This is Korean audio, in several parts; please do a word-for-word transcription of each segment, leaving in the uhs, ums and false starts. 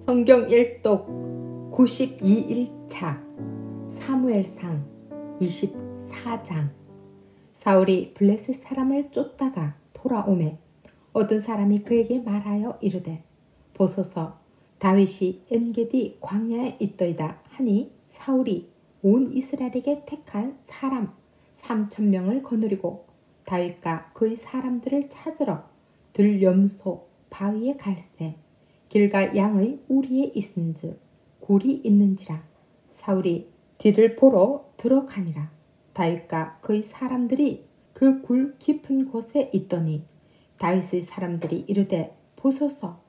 성경 일독 구십이 일차 사무엘상 이십사 장. 사울이 블레셋 사람을 쫓다가 돌아오매 어떤 사람이 그에게 말하여 이르되, 보소서, 다윗이 엔게디 광야에 있더이다 하니 사울이 온 이스라엘에게 택한 사람 삼천 명을 거느리고 다윗과 그의 사람들을 찾으러 들염소 바위에 갈새 길과 양의 우리에 있은즉 굴이 있는지라. 사울이 뒤를 보러 들어가니라. 다윗과 그의 사람들이 그 굴 깊은 곳에 있더니 다윗의 사람들이 이르되, 보소서,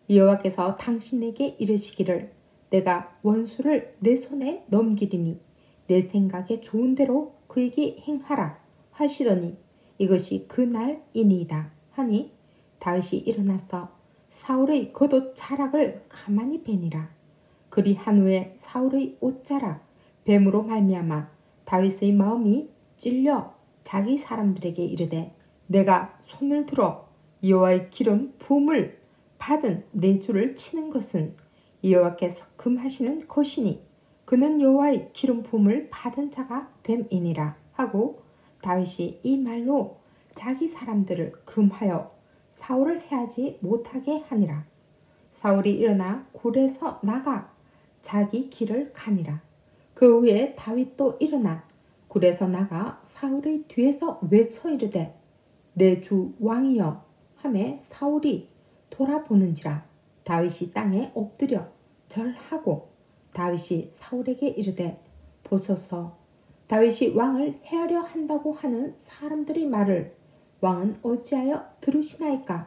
여호와께서 당신에게 이르시기를 내가 원수를 내 손에 넘기리니 내 생각에 좋은 대로 그에게 행하라 하시더니 이것이 그 날이니이다 하니 다윗이 일어나서 사울의 겉옷 자락을 가만히 베니라. 그리한 후에 사울의 옷자락 뱀으로 말미암아 다윗의 마음이 찔려 자기 사람들에게 이르되, 내가 손을 들어 여호와의 기름 부음을 받은 내 주를 치는 것은 여호와께서 금하시는 것이니 그는 여호와의 기름 부음을 받은 자가 됨이니라 하고 다윗이 이 말로 자기 사람들을 금하여 사울을 해하지 못하게 하니라. 사울이 일어나 굴에서 나가 자기 길을 가니라. 그 후에 다윗도 일어나 굴에서 나가 사울의 뒤에서 외쳐 이르되, 내 주 왕이여 하매 사울이 돌아보는지라. 다윗이 땅에 엎드려 절하고 다윗이 사울에게 이르되, 보소서, 다윗이 왕을 해하려 한다고 하는 사람들의 말을 왕은 어찌하여 들으시나이까?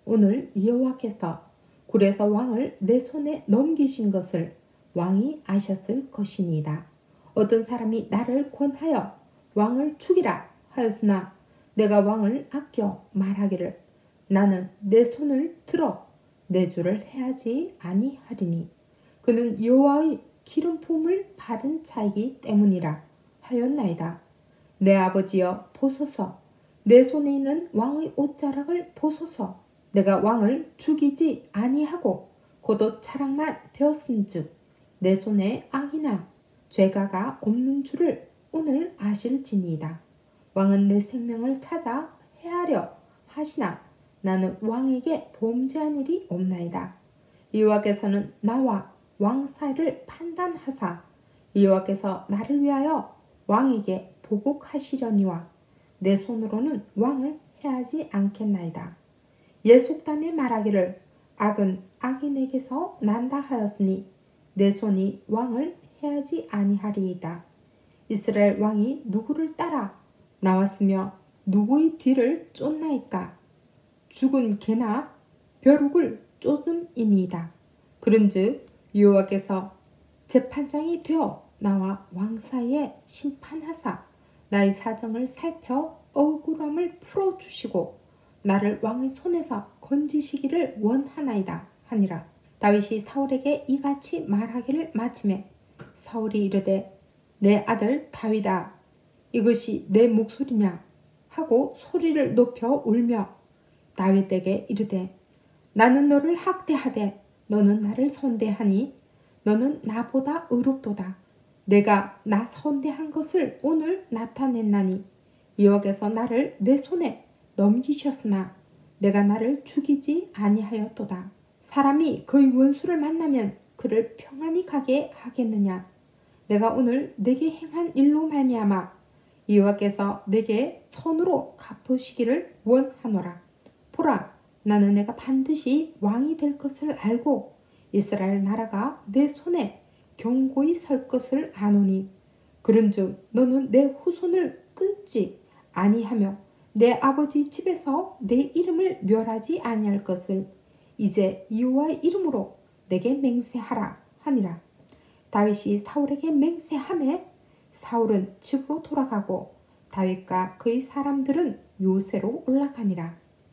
오늘 여호와께서 굴에서 왕을 내 손에 넘기신 것을 왕이 아셨을 것이니이다. 어떤 사람이 나를 권하여 왕을 죽이라 하였으나 내가 왕을 아껴 말하기를 나는 내 손을 들어 내 주를 해하지 아니하리니 그는 여호와의 기름 부음을 받은 자이기 때문이라 하였나이다. 내 아버지여, 보소서, 내 손에 있는 왕의 옷자락을 보소서. 내가 왕을 죽이지 아니하고 겉옷 자락만 베었은즉 내 손에 악이나 죄가가 없는 줄을 오늘 아실지니이다. 왕은 내 생명을 찾아 해하려 하시나 나는 왕에게 범죄한 일이 없나이다. 여호와께서는 나와 왕 사이를 판단하사 여호와께서 나를 위하여 왕에게 보복하시려니와 내 손으로는 왕을 해하지 않겠나이다. 예속담에 말하기를 악은 악인에게서 난다 하였으니 내 손이 왕을 해하지 아니하리이다. 이스라엘 왕이 누구를 따라 나왔으며 누구의 뒤를 쫓나이까? 죽은 개나 벼룩을 쫓음이니이다. 그런즉 여호와께서 재판장이 되어 나와 왕 사이에 심판하사 나의 사정을 살펴 억울함을 풀어주시고 나를 왕의 손에서 건지시기를 원하나이다 하니라. 다윗이 사울에게 이같이 말하기를 마치매 사울이 이르되, 내 아들 다윗아, 이것이 내 목소리냐 하고 소리를 높여 울며 다윗에게 이르되, 나는 너를 학대하되 너는 나를 선대하니 너는 나보다 의롭도다. 내가 나 선대한 것을 오늘 나타냈나니 여호와께서 나를 내 손에 넘기셨으나 내가 나를 죽이지 아니하였도다. 사람이 그의 원수를 만나면 그를 평안히 가게 하겠느냐? 내가 오늘 내게 행한 일로 말미암아 여호와께서 내게 선으로 갚으시기를 원하노라. 보라, 나는 내가 반드시 왕이 될 것을 알고 이스라엘 나라가 내 손에 견고히 설 것을 아노니 그런즉 너는 내 후손을 끊지 아니하며 내 아버지 집에서 내 이름을 멸하지 아니할 것을 이제 여호와의 이름으로 내게 맹세하라 하니라. 다윗이 사울에게 맹세하매 사울은 집으로 돌아가고 다윗과 그의 사람들은 요새로 올라가니라.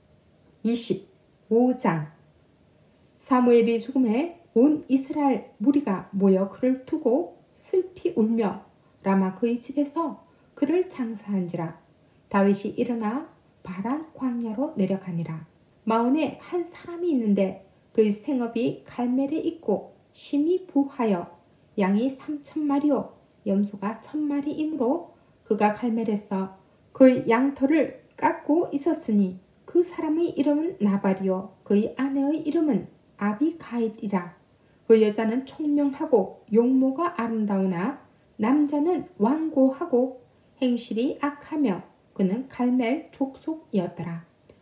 이십오 장. 사무엘이 죽음에 온 이스라엘 무리가 모여 그를 두고 슬피 울며 라마 그의 집에서 그를 장사한지라. 다윗이 일어나 바란 광야로 내려가니라. 마온에 한 사람이 있는데 그의 생업이 갈멜에 있고 심히 부하여 양이 삼천 마리요 염소가 천 마리이므로 그가 갈멜에서 그의 양털을 깎고 있었으니 그 사람의 이름은 나발이요 그의 아내의 이름은 아비가일이라. 그 여자는 총명하고 용모가 아름다우나 남자는 완고하고 행실이 악하며 그는 갈멜 족속이었더라.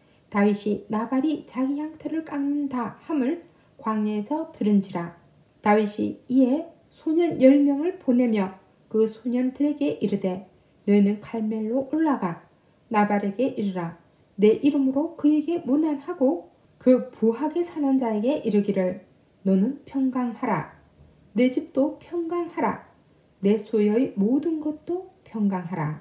다윗이 나발이 자기 양털을 깎는다 함을 광야에서 들은지라. 다윗이 이에 소년 열 명을 보내며 그 소년들에게 이르되 너희는 갈멜로 올라가 나발에게 이르라. 내 이름으로 그에게 문안하고 그 부하게 사는 자에게 이르기를 너는 평강하라. 내 집도 평강하라. 내 소유의 모든 것도 평강하라.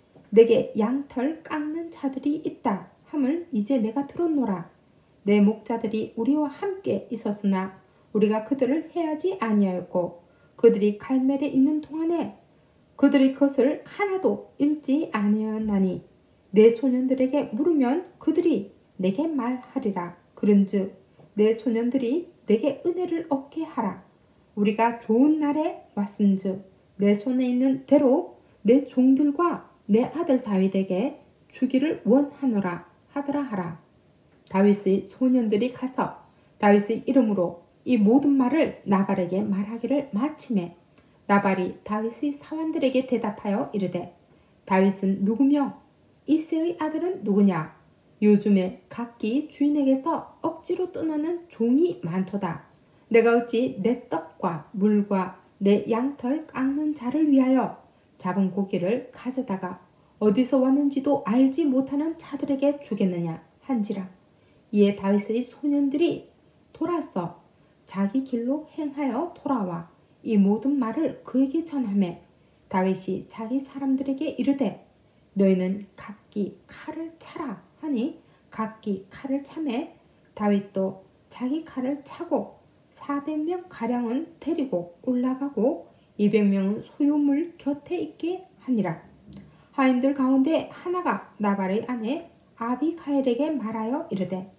내게 양털 깎는 자들이 있다 함을 이제 내가 들었노라. 내 목자들이 우리와 함께 있었으나 우리가 그들을 해하지 아니하였고 그들이 갈멜에 있는 동안에 그들이 그것을 하나도 읽지 아니하였나니 내 소년들에게 물으면 그들이 내게 말하리라. 그런즉 내 소년들이 내게 은혜를 얻게 하라. 우리가 좋은 날에 왔은즉 내 손에 있는 대로 내 종들과 내 아들 다윗에게 주기를 원하노라 하더라 하라. 다윗의 소년들이 가서 다윗의 이름으로 이 모든 말을 나발에게 말하기를 마치매 나발이 다윗의 사환들에게 대답하여 이르되 다윗은 누구며 이새의 아들은 누구냐? 요즘에 각기 주인에게서 억지로 떠나는 종이 많도다. 내가 어찌 내 떡과 물과 내 양털 깎는 자를 위하여 잡은 고기를 가져다가 어디서 왔는지도 알지 못하는 자들에게 주겠느냐 한지라. 이에 다윗의 소년들이 돌아서 자기 길로 행하여 돌아와 이 모든 말을 그에게 전하매 다윗이 자기 사람들에게 이르되 너희는 각기 칼을 차라 하니 각기 칼을 차매 다윗도 자기 칼을 차고 사백 명 가량은 데리고 올라가고 이백 명은 소유물 곁에 있게 하니라. 하인들 가운데 하나가 나발의 아내 아비가일에게 말하여 이르되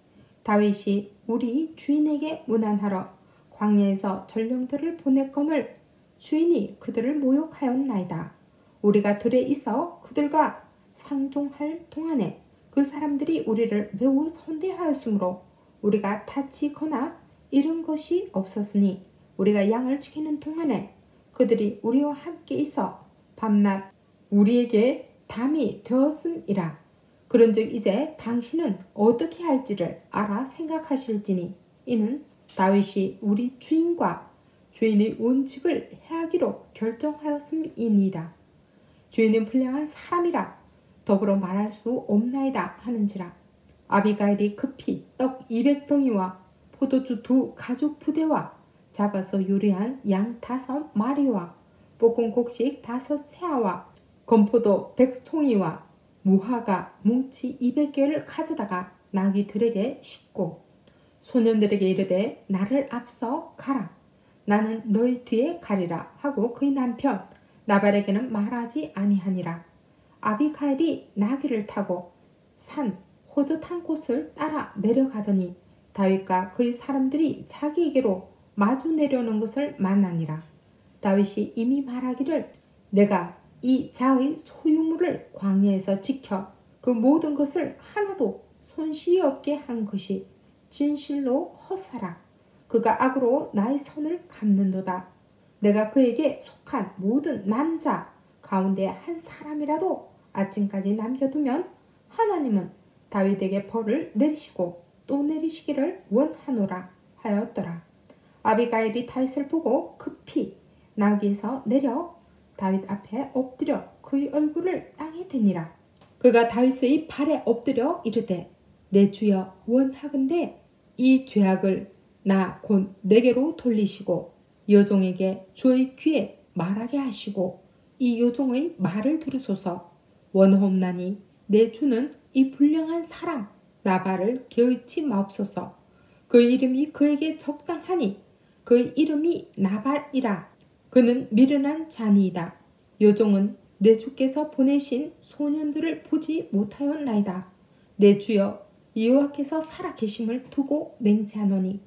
다윗이 우리 주인에게 문안하러 광야에서 전령들을 보냈거늘 주인이 그들을 모욕하였나이다. 우리가 들에 있어 그들과 상종할 동안에 그 사람들이 우리를 매우 선대하였으므로 우리가 다치거나 잃은 것이 없었으니 우리가 양을 지키는 동안에 그들이 우리와 함께 있어 밤낮 우리에게 담이 되었음이라. 그런즉 이제 당신은 어떻게 할지를 알아 생각하실지니 이는 다윗이 우리 주인과 주인의 온 집을 해하기로 결정하였음이니이다. 주인은 불량한 사람이라 더불어 말할 수 없나이다 하는지라. 아비가일이 급히 떡 이백 덩이와 포도주 두 가죽 부대와 잡아서 요리한 양 다섯 마리와 볶은 곡식 다섯 세아와 건포도 백통이와 무화과 뭉치 이백 개를 가져다가 나귀들에게 싣고 소년들에게 이르되 나를 앞서 가라. 나는 너희 뒤에 가리라 하고 그의 남편 나발에게는 말하지 아니하니라. 아비가일이 나귀를 타고 산 호젓한 곳을 따라 내려가더니 다윗과 그의 사람들이 자기에게로 마주 내려오는 것을 만나니라. 다윗이 이미 말하기를 내가 이 자의 소유물을 광야에서 지켜 그 모든 것을 하나도 손실이 없게 한 것이 진실로 헛사라. 그가 악으로 나의 선을 갚는도다. 내가 그에게 속한 모든 남자 가운데 한 사람이라도 아침까지 남겨두면 하나님은 다윗에게 벌을 내리시고 또 내리시기를 원하노라 하였더라. 아비가일이 다윗을 보고 급히 나귀에서 내려 다윗 앞에 엎드려 그의 얼굴을 땅에 대니라. 그가 다윗의 발에 엎드려 이르되 내 주여 원하건대 이 죄악을 나 곧 내게로 돌리시고 여종에게 주의 귀에 말하게 하시고 이 여종의 말을 들으소서. 원하옵나니 내 주는 이 불량한 사람 나발을 개의치 마옵소서. 그의 이름이 그에게 적당하니 그의 이름이 나발이라. 그는 미련한 자니이다. 여종은 내 주께서 보내신 소년들을 보지 못하였나이다. 내 주여 여호와께서 살아계심을 두고 맹세하노니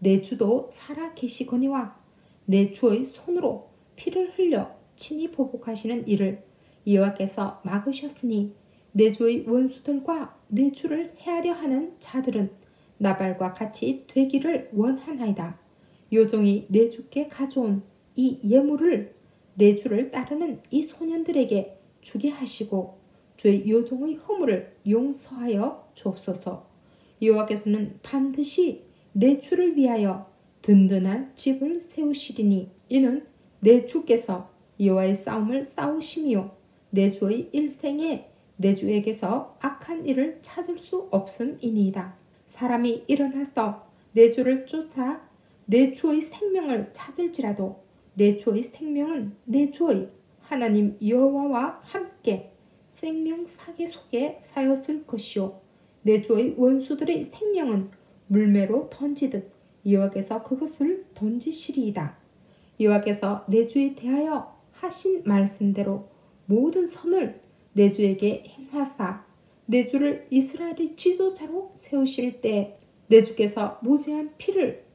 내 주도 살아 계시거니와 내 주의 손으로 피를 흘려 친히 보복하시는 일을 여호와께서 막으셨으니 내 주의 원수들과 내 주를 해하려 하는 자들은 나발과 같이 되기를 원하나이다. 요종이 내 주께 가져온 이 예물을 내 주를 따르는 이 소년들에게 주게 하시고 주의 요종의 허물을 용서하여 주옵소서. 여호와께서는 반드시 내 주를 위하여 든든한 집을 세우시리니 이는 내 주께서 여호와의 싸움을 싸우심이요 내 주의 일생에 내 주에게서 악한 일을 찾을 수 없음이니이다. 사람이 일어나서 내 주를 쫓아 내 주의 생명을 찾을지라도 내 주의 생명은 내 주의 하나님 여호와와 함께 생명 사계 속에 사였을 것이요 내 주의 원수들의 생명은 물매로 던지듯 여호와께서 그것을 던지시리이다. 여호와께서 내 주에 대하여 하신 말씀대로 모든 선을 내 주에게 행하사 내 주를 이스라엘의 지도자로 세우실 때 내 주께서 무죄한 피를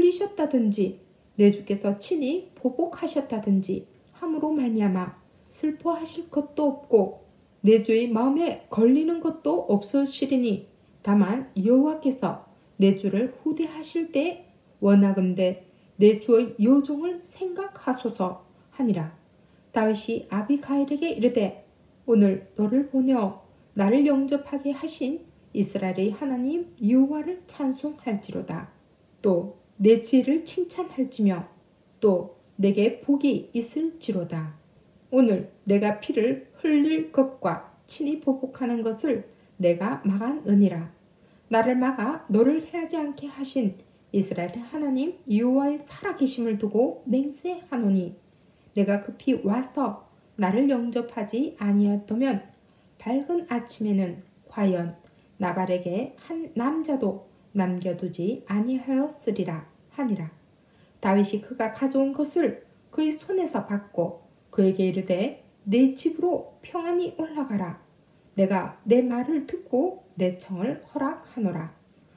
흘리셨다든지 내 주께서 친히 보복하셨다든지 함으로 말미암아 슬퍼하실 것도 없고 내 주의 마음에 걸리는 것도 없으시리니 다만 여호와께서 내 주를 후대하실 때 원하건대 내 주의 요종을 생각하소서 하니라. 다윗이 아비가일에게 이르되 오늘 너를 보내어 나를 영접하게 하신 이스라엘의 하나님 여호와를 찬송할지로다. 또 내 지혜를 칭찬할지며 또 내게 복이 있을지로다. 오늘 내가 피를 흘릴 것과 친히 보복하는 것을 내가 막았느니라. 나를 막아 너를 해하지 않게 하신 이스라엘의 하나님 여호와의 살아계심을 두고 맹세하노니 내가 급히 와서 나를 영접하지 아니었다면 밝은 아침에는 과연 나발에게 한 남자도 남겨두지 아니하였으리라 하니라. 다윗이 그가 가져온 것을 그의 손에서 받고 그에게 이르되 내 집으로 평안히 올라가라. 내가 내 말을 듣고 내 청을 허락하노라.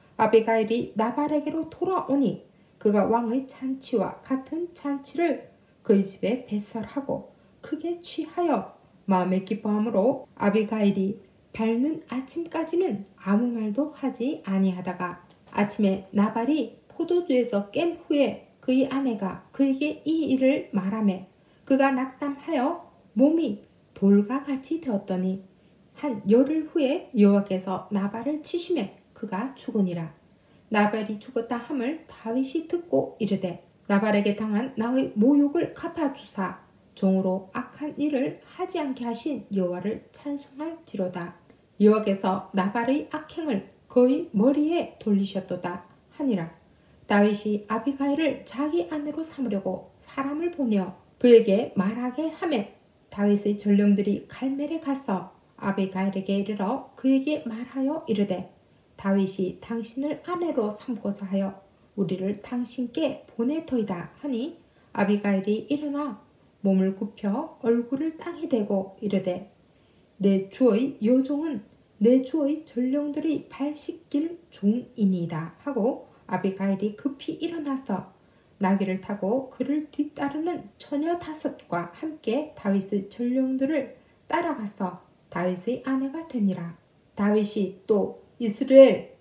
아비가일이 나발에게로 돌아오니 그가 왕의 잔치와 같은 잔치를 그의 집에 배설하고 크게 취하여 마음에 기뻐함으로 아비가일이 밝는 아침까지는 아무 말도 하지 아니하다가 아침에 나발이 포도주에서 깬 후에 그의 아내가 그에게 이 일을 말하매 그가 낙담하여 몸이 돌과 같이 되었더니 한 열흘 후에 여호와께서 나발을 치심에 그가 죽으니라. 나발이 죽었다 함을 다윗이 듣고 이르되 나발에게 당한 나의 모욕을 갚아주사 종으로 악한 일을 하지 않게 하신 여호와를 찬송할지로다. 여호와께서 나발의 악행을 그의 머리에 돌리셨도다 하니라. 다윗이 아비가일을 자기 아내로 삼으려고 사람을 보내어 그에게 말하게 하매 다윗의 전령들이 갈멜에 가서 아비가일에게 이르러 그에게 말하여 이르되 다윗이 당신을 아내로 삼고자 하여 우리를 당신께 보내더이다 하니 아비가일이 일어나 몸을 굽혀 얼굴을 땅에 대고 이르되 내 주의 여종은 내 주의 전령들의 발 씻길 종이니이다 하고 아비가일이 급히 일어나서 나귀를 타고 그를 뒤따르는 처녀 다섯과 함께 다윗의 전령들을 따라가서 다윗의 아내가 되니라. 다윗이 또 이스라엘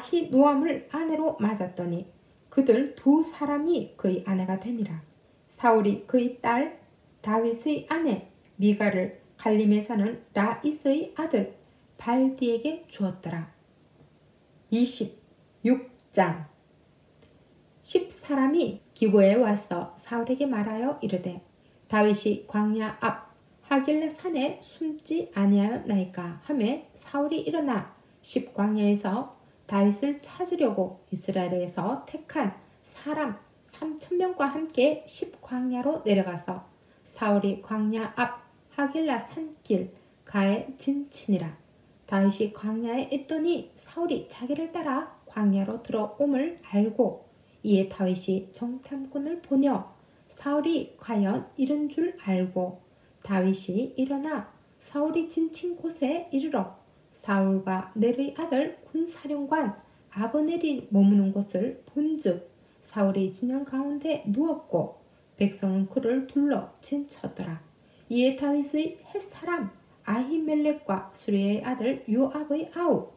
아히노암을 아내로 맞았더니 그들 두 사람이 그의 아내가 되니라. 사울이 그의 딸 다윗의 아내 미가를 갈림에 사는 라이스의 아들 발디에게 주었더라. 이십육 장 십 사람이 기브에 와서 사울에게 말하여 이르되 다윗이 광야 앞 하길라 산에 숨지 아니하였나이까 하매 사울이 일어나 십 광야에서 다윗을 찾으려고 이스라엘에서 택한 사람 삼천 명과 함께 십 광야로 내려가서 사울이 광야 앞 하길라 산길 가에 진치니라. 다윗이 광야에 있더니 사울이 자기를 따라 광야로 들어옴을 알고 이에 다윗이 정탐꾼을 보내어 사울이 과연 이른 줄 알고 다윗이 일어나 사울이 진친 곳에 이르러 사울과 넬의 아들 군사령관 아브넬이 머무는 곳을 본즉 사울이 진영 가운데 누웠고 백성은 그를 둘러 쟁쳤더라. 이에 다윗의 햇사람 아히멜렉과 수리의 아들 요압의 아우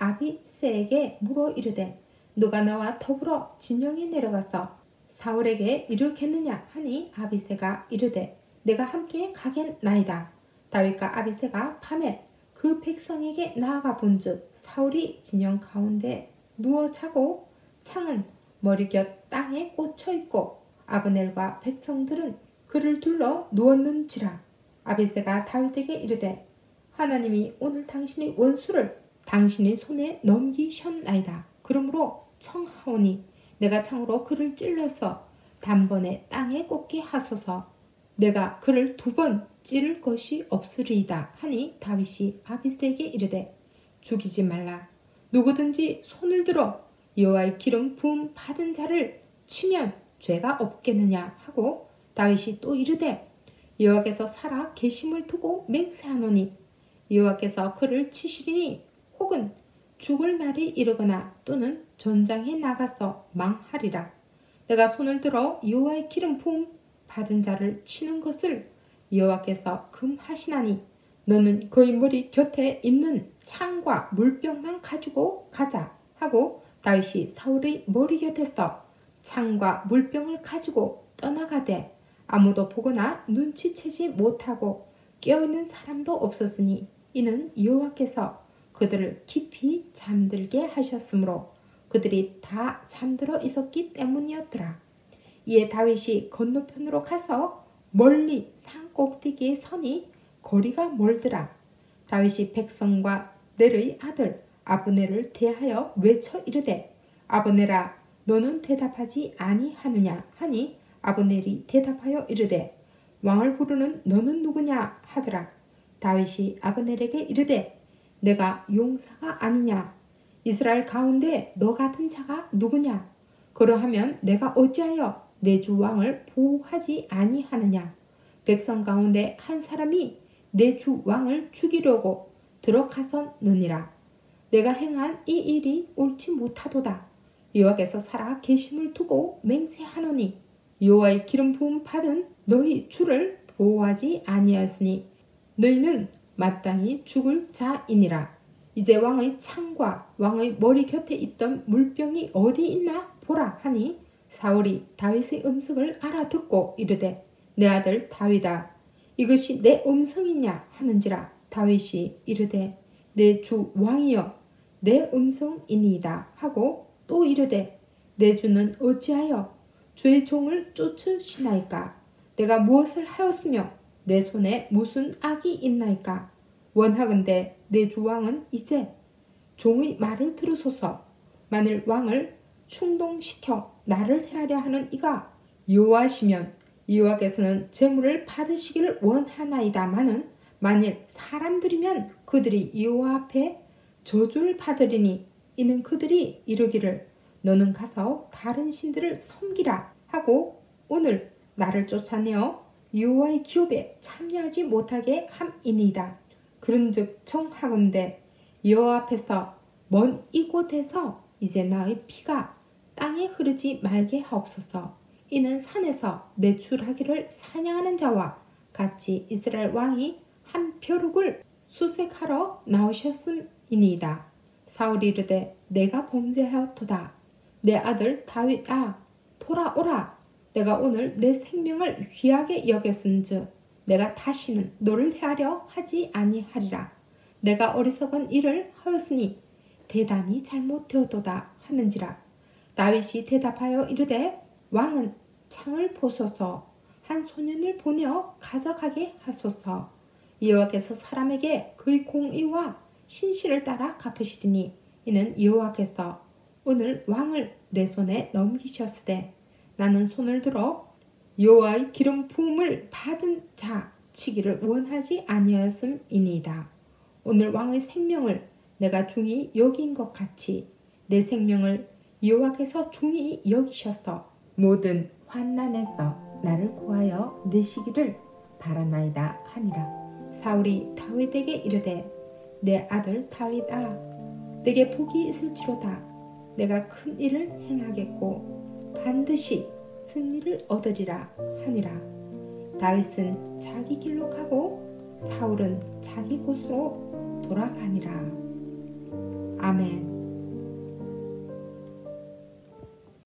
아비새에게 물어 이르되 누가 나와 더불어 진영에 내려가서 사울에게 이르겠느냐 하니 아비새가 이르되 내가 함께 가겠나이다. 다윗과 아비새가 밤에 그 백성에게 나아가 본즉 사울이 진영 가운데 누워 자고 창은 머리곁 땅에 꽂혀 있고 아브넬과 백성들은 그를 둘러 누웠는지라. 아비새가 다윗에게 이르되 하나님이 오늘 당신의 원수를 당신의 손에 넘기셨나이다. 그러므로 청하오니 내가 창으로 그를 찔러서 단번에 땅에 꽂게 하소서. 내가 그를 두 번 찌를 것이 없으리이다 하니 다윗이 아비새에게 이르되 죽이지 말라. 누구든지 손을 들어 여호와의 기름 부음 받은 자를 치면 죄가 없겠느냐 하고 다윗이 또 이르되 여호와께서 살아 계심을 두고 맹세하노니 여호와께서 그를 치시리니 혹은 죽을 날이 이르거나 또는 전장에 나가서 망하리라. 내가 손을 들어 여호와의 기름 부음 받은 자를 치는 것을 여호와께서 금하시나니 너는 그의 머리 곁에 있는 창과 물병만 가지고 가자 하고 다윗이 사울의 머리 곁에서 창과 물병을 가지고 떠나가되 아무도 보거나 눈치채지 못하고 깨어있는 사람도 없었으니 이는 여호와께서 그들을 깊이 잠들게 하셨으므로 그들이 다 잠들어 있었기 때문이었더라. 이에 다윗이 건너편으로 가서 멀리 산 꼭대기에 서니 거리가 멀더라. 다윗이 백성과 넬의 아들 아브넬을 대하여 외쳐 이르되 아브넬아 너는 대답하지 아니하느냐 하니 아브넬이 대답하여 이르되 왕을 부르는 너는 누구냐 하더라. 다윗이 아브넬에게 이르되 내가 용사가 아니냐 이스라엘 가운데 너 같은 자가 누구냐 그러하면 내가 어찌하여 내 주 왕을 보호하지 아니하느냐 백성 가운데 한 사람이 내 주 왕을 죽이려고 들어가서느니라. 내가 행한 이 일이 옳지 못하도다. 여호와께서 살아 계심을 두고 맹세하노니 여호와의 기름 부음 받은 너희 주를 보호하지 아니하였으니 너희는 마땅히 죽을 자이니라. 이제 왕의 창과 왕의 머리 곁에 있던 물병이 어디 있나 보라 하니 사울이 다윗의 음성을 알아듣고 이르되 내 아들 다윗아 이것이 내 음성이냐 하는지라. 다윗이 이르되 내 주 왕이여 내 음성이니이다 하고 또 이르되 내 주는 어찌하여 주의 종을 쫓으시나이까 내가 무엇을 하였으며 내 손에 무슨 악이 있나이까 원하건대 내 주 왕은 이제 종의 말을 들으소서. 만일 왕을 충동시켜 나를 해하려 하는 이가 여호와시면 여호와께서는 제물을 받으시기를 원하나이다마는 만일 사람들이면 그들이 여호와 앞에 저주를 받으리니 이는 그들이 이르기를 너는 가서 다른 신들을 섬기라 하고 오늘 나를 쫓아내어 여호와의 기업에 참여하지 못하게 함이니이다. 그런즉 청하건대 여호와 앞에서 먼 이곳에서 이제 나의 피가 땅에 흐르지 말게 하옵소서. 이는 산에서 매출하기를 사냥하는 자와 같이 이스라엘 왕이 한 벼룩을 수색하러 나오셨음이니이다. 사울이 이르되 내가 범죄하였도다. 내 아들 다윗아 돌아오라. 내가 오늘 내 생명을 귀하게 여겼은즉 내가 다시는 너를 해하려 하지 아니하리라. 내가 어리석은 일을 하였으니 대단히 잘못되었도다 하는지라. 다윗이 대답하여 이르되 왕은 창을 보소서. 한 소년을 보내어 가져가게 하소서. 여호와께서 사람에게 그의 공의와 신실을 따라 갚으시리니 이는 여호와께서 오늘 왕을 내 손에 넘기셨으되 나는 손을 들어 여호와의 기름 부음을 받은 자 치기를 원하지 아니하였음이니이다. 오늘 왕의 생명을 내가 중히 여긴 것 같이 내 생명을 여호와께서 중히 여기셔서 모든 환난에서 나를 구하여 내시기를 바라나이다 하니라. 사울이 다윗에게 이르되 내 아들 다윗아 내게 복이 있을지로다. 내가 큰 일을 행하겠고 반드시 승리를 얻으리라 하니라. 다윗은 자기 길로 가고 사울은 자기 곳으로 돌아가니라. 아멘.